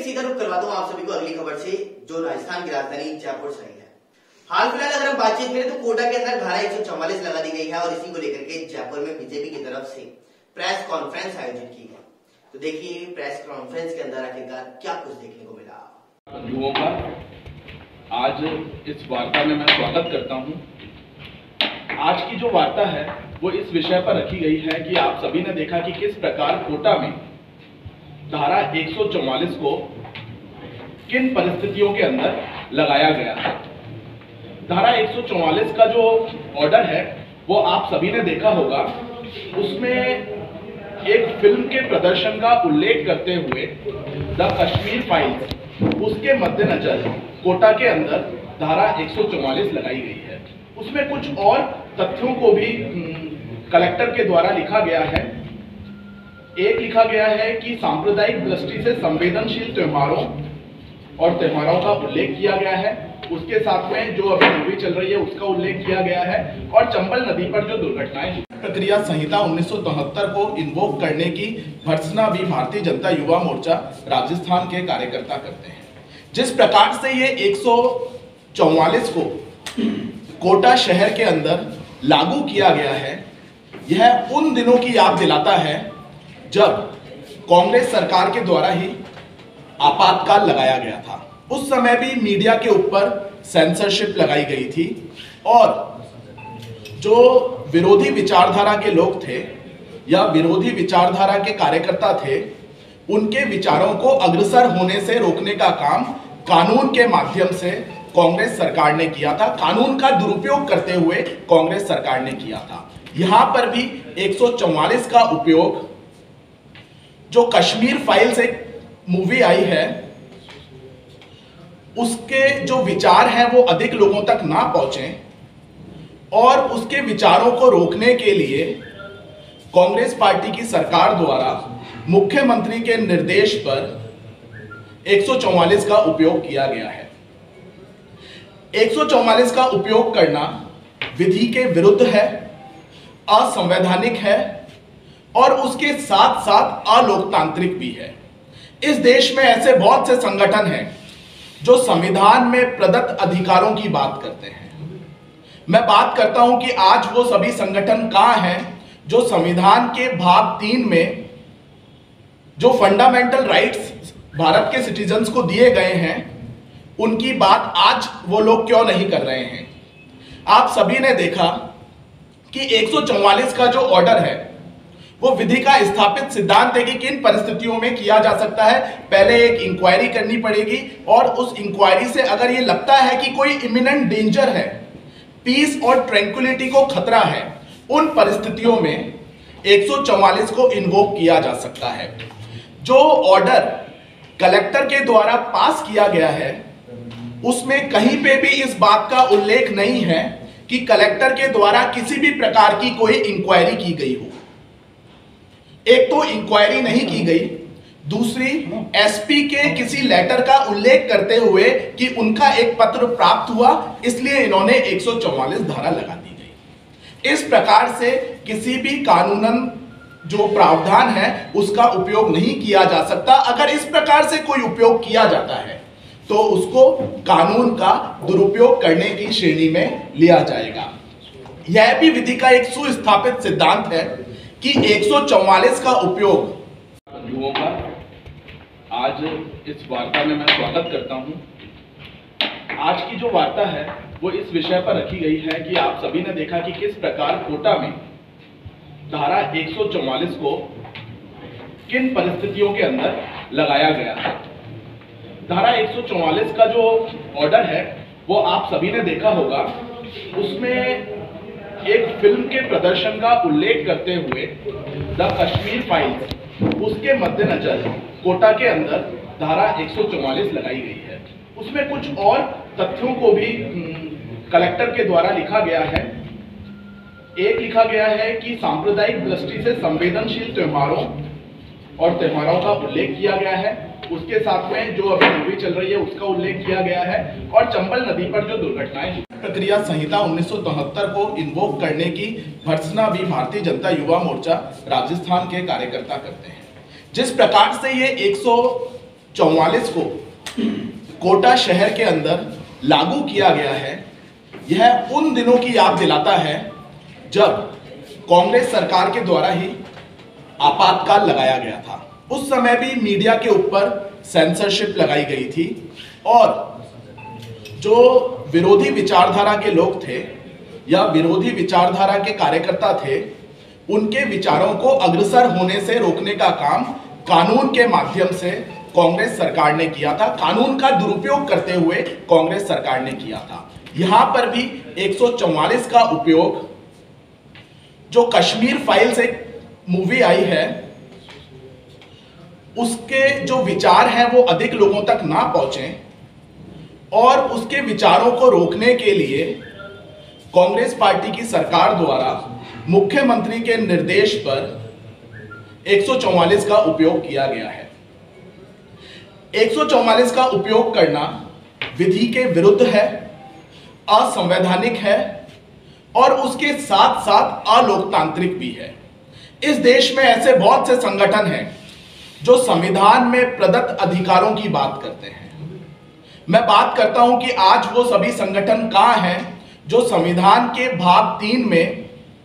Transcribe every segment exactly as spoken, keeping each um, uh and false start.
इसी का रुख करवाता हूँ आप सभी को अगली खबर से, जो राजस्थान की राजधानी जयपुर से है। हाल फिलहाल अगर हम बातचीत करें तो कोटा के अंदर धारा एक सौ चौवालीस लगा दी गई है और इसी को लेकर के जयपुर में बीजेपी की तरफ से प्रेस कॉन्फ्रेंस आयोजित की गई। तो देखिए प्रेस कॉन्फ्रेंस के अंदर आखिरकार क्या कुछ देखने को मिला। बंधुओं का आज इस वार्ता में मैं स्वागत करता हूं। आज की जो वार्ता है वो इस विषय पर रखी गई है कि आप सभी ने देखा कि किस प्रकार कोटा में धारा एक सौ चौवालीस को किन परिस्थितियों के अंदर लगाया गया है। धारा एक सौ चौवालीस का जो ऑर्डर है वो आप सभी ने देखा होगा। उसमें एक फिल्म के प्रदर्शन का उल्लेख करते हुए द कश्मीर फाइल्स, उसके मद्देनजर कोटा के अंदर धारा एक सौ चौवालीस लगाई गई है। उसमें कुछ और तथ्यों को भी कलेक्टर के द्वारा लिखा गया है। एक लिखा गया है कि सांप्रदायिक दृष्टि से संवेदनशील त्योहारों और त्योहारों का उल्लेख किया गया है। उसके साथ में जो अभी मूवी चल रही है उसका उल्लेख किया गया है और चंबल नदी पर जो दुर्घटनाएं प्रक्रिया संहिता उन्नीस सौ तिहत्तर को इन्वोक करने की भर्त्सना भी भारतीय जनता युवा मोर्चा राजस्थान के कार्यकर्ता करते हैं। जिस प्रकार से ये एक सौ चौवालीस को कोटा शहर के अंदर लागू किया गया है, यह उन दिनों की याद दिलाता है जब कांग्रेस सरकार के द्वारा ही आपातकाल लगाया गया था। उस समय भी मीडिया के ऊपर सेंसरशिप लगाई गई थी और जो विरोधी विचारधारा के लोग थे या विरोधी विचारधारा के कार्यकर्ता थे, उनके विचारों को अग्रसर होने से रोकने का काम कानून के माध्यम से कांग्रेस सरकार ने किया था। कानून का दुरुपयोग करते हुए कांग्रेस सरकार ने किया था। यहां पर भी एक सौ चौवालीस का उपयोग, जो कश्मीर फाइल्स एक मूवी आई है, उसके जो विचार हैं वो अधिक लोगों तक ना पहुंचे और उसके विचारों को रोकने के लिए कांग्रेस पार्टी की सरकार द्वारा मुख्यमंत्री के निर्देश पर एक सौ चौवालीस का उपयोग किया गया है। एक सौ चौवालीस का उपयोग करना विधि के विरुद्ध है, असंवैधानिक है और उसके साथ साथ अलोकतांत्रिक भी है। इस देश में ऐसे बहुत से संगठन हैं जो संविधान में प्रदत्त अधिकारों की बात करते हैं। मैं बात करता हूं कि आज वो सभी संगठन कहां हैं जो संविधान के भाग तीन में जो फंडामेंटल राइट्स भारत के सिटीजन्स को दिए गए हैं, उनकी बात आज वो लोग क्यों नहीं कर रहे हैं। आप सभी ने देखा कि एक सौ चौवालीस का जो ऑर्डर है वो विधि का स्थापित सिद्धांत है कि किन परिस्थितियों में किया जा सकता है। पहले एक इंक्वायरी करनी पड़ेगी और उस इंक्वायरी से अगर ये लगता है कि कोई इमिनेंट डेंजर है, पीस और ट्रैंक्विलिटी को खतरा है, उन परिस्थितियों में एक सौ चौवालीस को इन्वोक किया जा सकता है। जो ऑर्डर कलेक्टर के द्वारा पास किया गया है उसमें कहीं पे भी इस बात का उल्लेख नहीं है कि कलेक्टर के द्वारा किसी भी प्रकार की कोई इंक्वायरी की गई हो। एक तो इंक्वायरी नहीं की गई, दूसरी एसपी के किसी लेटर का उल्लेख करते हुए कि उनका एक पत्र प्राप्त हुआ, इसलिए इन्होंने एक सौ चौवालीस धारा लगा दी गई। इस प्रकार से किसी भी कानूनन जो प्रावधान है उसका उपयोग नहीं किया जा सकता। अगर इस प्रकार से कोई उपयोग किया जाता है तो उसको कानून का दुरुपयोग करने की श्रेणी में लिया जाएगा। यह भी विधि का एक सुस्थापित सिद्धांत है कि एक सौ चौवालीस का उपयोग। बंधुओं का आज इस वार्ता में मैं स्वागत करता हूं। आज की जो वार्ता है वो इस विषय पर रखी गई है कि आप सभी ने देखा कि किस प्रकार कोटा में धारा एक सौ चौवालीस को किन परिस्थितियों के अंदर लगाया गया है। धारा एक सौ चौवालीस का जो ऑर्डर है वो आप सभी ने देखा होगा। उसमें एक फिल्म के प्रदर्शन का उल्लेख करते हुए द कश्मीर फाइल्स, उसके मद्देनजर कोटा के अंदर धारा एक सौ चौवालीस लगाई गई है। उसमें कुछ और तथ्यों को भी कलेक्टर के द्वारा लिखा गया है। एक लिखा गया है कि सांप्रदायिक दृष्टि से संवेदनशील त्योहारों और त्योहारों का उल्लेख किया गया है। उसके साथ में जो अभी मूवी चल रही है उसका उल्लेख किया गया है और चंबल नदी पर जो दुर्घटनाएं प्रक्रिया संहिता उन्नीस सौ तिहत्तर को इन्वोक करने की भर्त्सना भी भारतीय जनता युवा मोर्चा राजस्थान के कार्यकर्ता करते हैं। जिस प्रकार से ये एक सौ चौवालीस को कोटा शहर के अंदर लागू किया गया है, यह उन दिनों की याद दिलाता है जब कांग्रेस सरकार के द्वारा ही आपातकाल लगाया गया था। उस समय भी मीडिया के ऊपर सेंसरशिप लगाई गई थी और जो विरोधी विचारधारा के लोग थे या विरोधी विचारधारा के कार्यकर्ता थे, उनके विचारों को अग्रसर होने से रोकने का काम कानून के माध्यम से कांग्रेस सरकार ने किया था। कानून का दुरुपयोग करते हुए कांग्रेस सरकार ने किया था। यहां पर भी एक सौ चौवालीस का उपयोग, जो कश्मीर फाइल्स एक मूवी आई है, उसके जो विचार हैं वो अधिक लोगों तक ना पहुंचे और उसके विचारों को रोकने के लिए कांग्रेस पार्टी की सरकार द्वारा मुख्यमंत्री के निर्देश पर एक सौ चौवालीस का उपयोग किया गया है। एक सौ चौवालीस का उपयोग करना विधि के विरुद्ध है, असंवैधानिक है और उसके साथ साथ अलोकतांत्रिक भी है। इस देश में ऐसे बहुत से संगठन हैं जो संविधान में प्रदत्त अधिकारों की बात करते हैं। मैं बात करता हूं कि आज वो सभी संगठन कहां हैं जो संविधान के भाग तीन में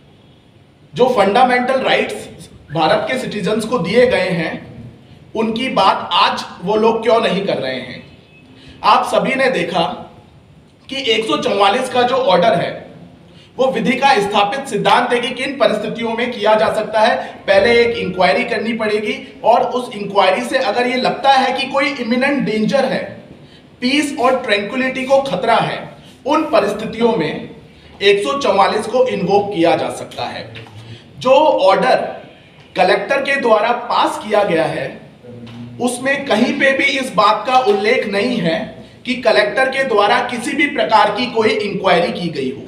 जो फंडामेंटल राइट्स भारत के सिटीजन्स को दिए गए हैं, उनकी बात आज वो लोग क्यों नहीं कर रहे हैं। आप सभी ने देखा कि एक सौ चौवालीस का जो ऑर्डर है वो विधि का स्थापित सिद्धांत है कि किन परिस्थितियों में किया जा सकता है। पहले एक इंक्वायरी करनी पड़ेगी और उस इंक्वायरी से अगर ये लगता है कि कोई इमिनेंट डेंजर है, पीस और ट्रैंक्विलिटी को खतरा है, उन परिस्थितियों में एक सौ चौवालीस को इन्वोक किया जा सकता है। जो ऑर्डर कलेक्टर के द्वारा पास किया गया है उसमें कहीं पे भी इस बात का उल्लेख नहीं है कि कलेक्टर के द्वारा किसी भी प्रकार की कोई इंक्वायरी की गई हो।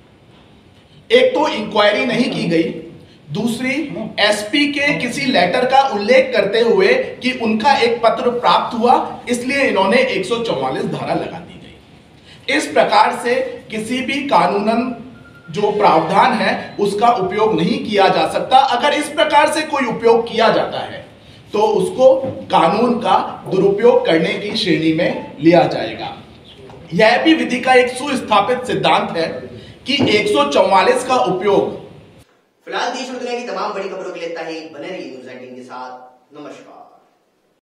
एक तो इंक्वायरी नहीं की गई, दूसरी एसपी के किसी लेटर का उल्लेख करते हुए कि उनका एक पत्र प्राप्त हुआ, इसलिए इन्होंने एक सौ चौवालीस धारा लगा दी गई। इस प्रकार से किसी भी कानूनन जो प्रावधान है उसका उपयोग नहीं किया जा सकता। अगर इस प्रकार से कोई उपयोग किया जाता है तो उसको कानून का दुरुपयोग करने की श्रेणी में लिया जाएगा। यह भी विधि का एक सुस्थापित सिद्धांत है कि एक सौ चौवालीस का उपयोग। फिलहाल देश और दुनिया की तमाम बड़ी खबरों के लिए इतना ही। बने रहिए न्यूज़ अठारह के साथ। नमस्कार।